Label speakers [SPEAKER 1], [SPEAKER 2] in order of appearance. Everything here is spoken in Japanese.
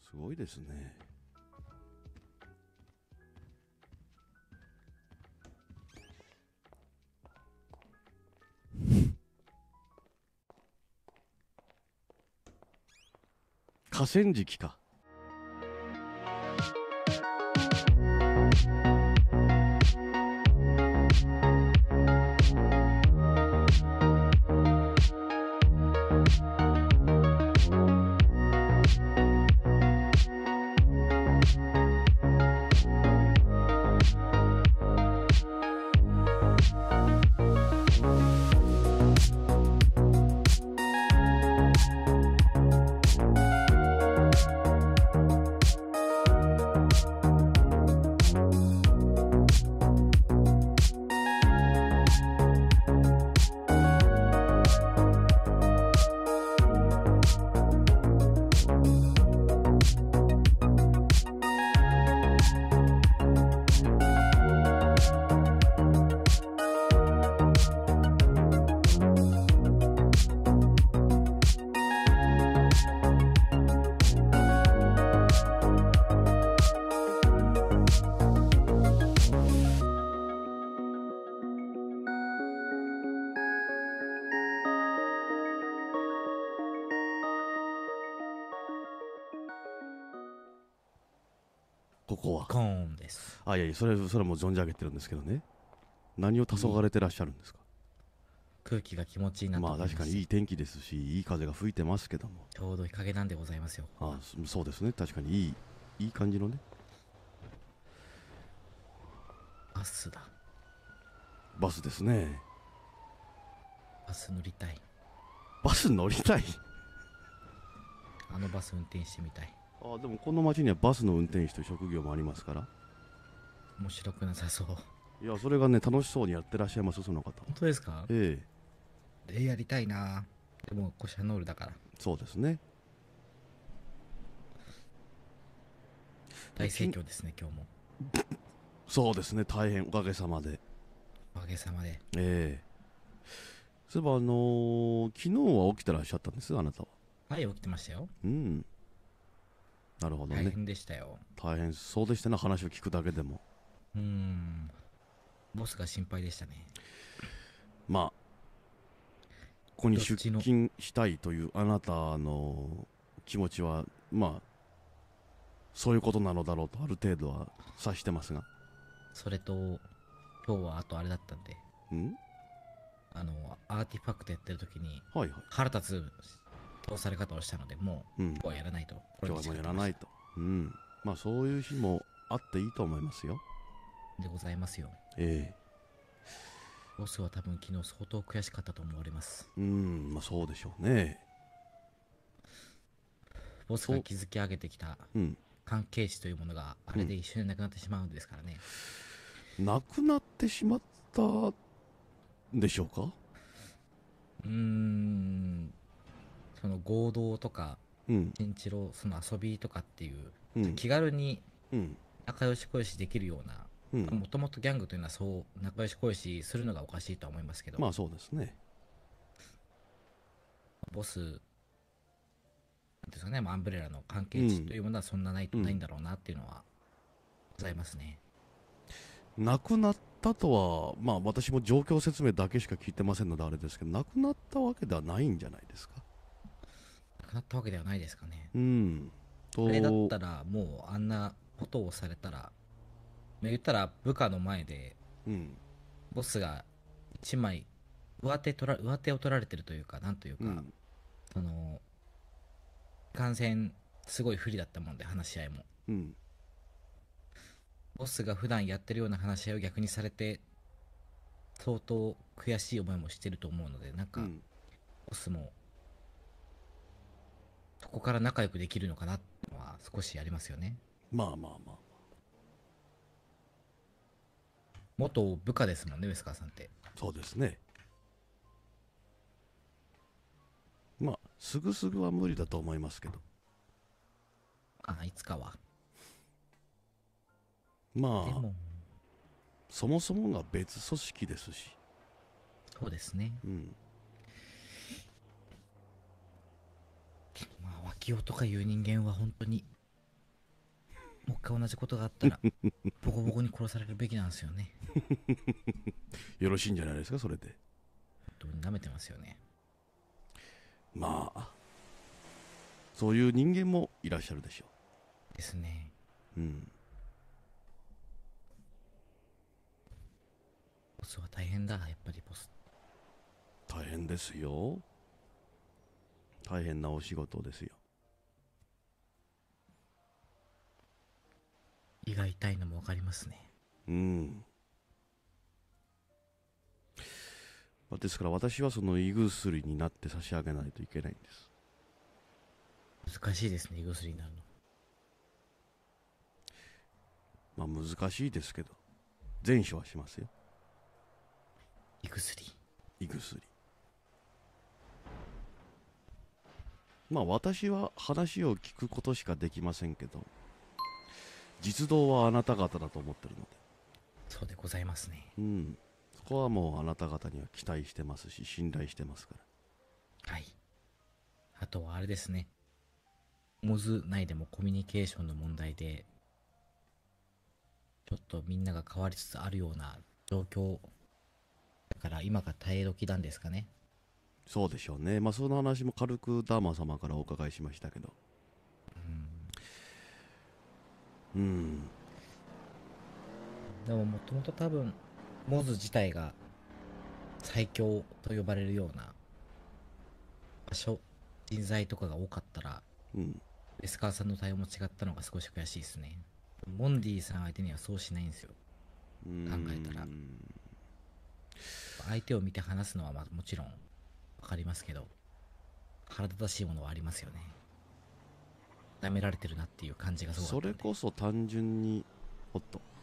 [SPEAKER 1] すごいですね。河川敷か。ここは。
[SPEAKER 2] コーンです。
[SPEAKER 1] あ、いやいや、それも存じ上げてるんですけどね。何を黄昏てらっしゃるんですか。
[SPEAKER 2] 空気が気持ちいいなと
[SPEAKER 1] まあ
[SPEAKER 2] 思いまして、
[SPEAKER 1] 確かにいい天気ですし、いい風が吹いてますけども。
[SPEAKER 2] ちょうど日陰なんでございますよ。
[SPEAKER 1] あ、そうですね。確かにいい感じのね。
[SPEAKER 2] バスだ。
[SPEAKER 1] バスですね。
[SPEAKER 2] バス乗りたい。
[SPEAKER 1] バス乗りたい。
[SPEAKER 2] あのバス運転してみたい。
[SPEAKER 1] あ、でもこの町にはバスの運転手という職業もありますから。
[SPEAKER 2] 面白くなさそう。
[SPEAKER 1] いや、それがね、楽しそうにやってらっしゃいます、その方。
[SPEAKER 2] 本当ですか？
[SPEAKER 1] ええ、
[SPEAKER 2] やりたいな。でもコシャノールだから。
[SPEAKER 1] そうですね。
[SPEAKER 2] 大盛況ですね、今日も。
[SPEAKER 1] そうですね、大変おかげさまで。
[SPEAKER 2] おかげさまで。
[SPEAKER 1] ええ、そういえば昨日は起きてらっしゃったんです、あなたは。
[SPEAKER 2] はい、起きてましたよ。
[SPEAKER 1] うん。なるほどね。
[SPEAKER 2] 大変でしたよ。
[SPEAKER 1] 大変そうでしたね、話を聞くだけでも。
[SPEAKER 2] ボスが心配でしたね。
[SPEAKER 1] まあ、ここに出
[SPEAKER 2] どっちの
[SPEAKER 1] 勤したいというあなたの気持ちは、まあ、そういうことなのだろうとある程度は察してますが。
[SPEAKER 2] それと、今日はあとあれだったんで、
[SPEAKER 1] うん
[SPEAKER 2] アーティファクトやってる時に
[SPEAKER 1] はいはい。
[SPEAKER 2] 腹立つ通され方をしたので、もう、
[SPEAKER 1] うん。
[SPEAKER 2] 今日はやらないと。
[SPEAKER 1] 今日はもうやらないと。うん。まあ、そういう日もあっていいと思いますよ。
[SPEAKER 2] でございますよ。
[SPEAKER 1] え
[SPEAKER 2] ボスは多分昨日相当悔しかったと思われます。
[SPEAKER 1] え、まあそうでしょうね。
[SPEAKER 2] ボスが築き上げてきた
[SPEAKER 1] うん。
[SPEAKER 2] 関係値というものがあれで一緒になくなってしまうんですからね。
[SPEAKER 1] なくなってしまったんでしょうか。
[SPEAKER 2] その合同とか、
[SPEAKER 1] うん。
[SPEAKER 2] チンチロ、その遊びとかっていう、
[SPEAKER 1] うん
[SPEAKER 2] 気軽に
[SPEAKER 1] うん
[SPEAKER 2] 仲良し恋しできるような、
[SPEAKER 1] うん
[SPEAKER 2] もともとギャングというのはそう仲良し恋しするのがおかしいとは思いますけど、
[SPEAKER 1] まあそうですね。
[SPEAKER 2] ボス、なんていうんですかね、アンブレラの関係値というものはそんなないんだろうなっていうのはございますね。
[SPEAKER 1] なくなったとは、まあ私も状況説明だけしか聞いてませんのであれですけど、なくなったわけではないんじゃないですか。
[SPEAKER 2] なくなったわけではないですかね。
[SPEAKER 1] うんと、
[SPEAKER 2] あれだったらもうあんなことをされたら、言ったら部下の前で
[SPEAKER 1] うん
[SPEAKER 2] ボスが一枚上手を取られてるというか、なんというか、
[SPEAKER 1] うん
[SPEAKER 2] その感染すごい不利だったもんで、話し合いも
[SPEAKER 1] うん
[SPEAKER 2] ボスが普段やってるような話し合いを逆にされて相当悔しい思いもしてると思うので、なんか
[SPEAKER 1] うん
[SPEAKER 2] ボスもそこから仲良くできるのかなっていうのは少しありますよね。
[SPEAKER 1] まあまあまあ、
[SPEAKER 2] 元部下ですもんね、ウェスカーさんって。
[SPEAKER 1] そうですね。まあすぐすぐは無理だと思いますけど、
[SPEAKER 2] いつかは。
[SPEAKER 1] まあ
[SPEAKER 2] でも
[SPEAKER 1] そもそもが別組織ですし、
[SPEAKER 2] そうですね。
[SPEAKER 1] うん
[SPEAKER 2] 脇男とかいう人間は本当にか同じことがあったらボコボコに殺されるべきなんですよね。
[SPEAKER 1] よろしいんじゃないですか、それで。
[SPEAKER 2] 本当に舐めてますよね。
[SPEAKER 1] まあそういう人間もいらっしゃるでしょ
[SPEAKER 2] ですね。
[SPEAKER 1] う。うん。
[SPEAKER 2] ボスは大変だ、やっぱりボス。
[SPEAKER 1] 大変ですよ。大変なお仕事ですよ。
[SPEAKER 2] 胃が痛いのもわかりますね。
[SPEAKER 1] うん。ですから私はその胃薬になって差し上げないといけないんです。
[SPEAKER 2] 難しいですね、胃薬になるの。
[SPEAKER 1] まあ難しいですけど、善処はしますよ。
[SPEAKER 2] 胃薬。
[SPEAKER 1] 胃薬。まあ私は話を聞くことしかできませんけど、実動はあなた方だと思ってるので。
[SPEAKER 2] そうでございますね。
[SPEAKER 1] うん。そこはもうあなた方には期待してますし、信頼してますから。
[SPEAKER 2] はい。あとはあれですね。モズ内でもコミュニケーションの問題で、ちょっとみんなが変わりつつあるような状況だから今が耐え時なんですかね。
[SPEAKER 1] そうでしょうね。まあその話も軽くダーマ様からお伺いしましたけど。うん。
[SPEAKER 2] でももともと多分モズ自体が最強と呼ばれるような場所、人材とかが多かったら、
[SPEAKER 1] うん。
[SPEAKER 2] エスカーさんの対応も違ったのが少し悔しいですね。モンディさん相手にはそうしないんですよ。考えたら。相手を見て話すのはまあもちろん分かりますけど、腹立たしいものはありますよね。舐められてるなっていう感じがすごかったんで。
[SPEAKER 1] それこそ単純に、おっと、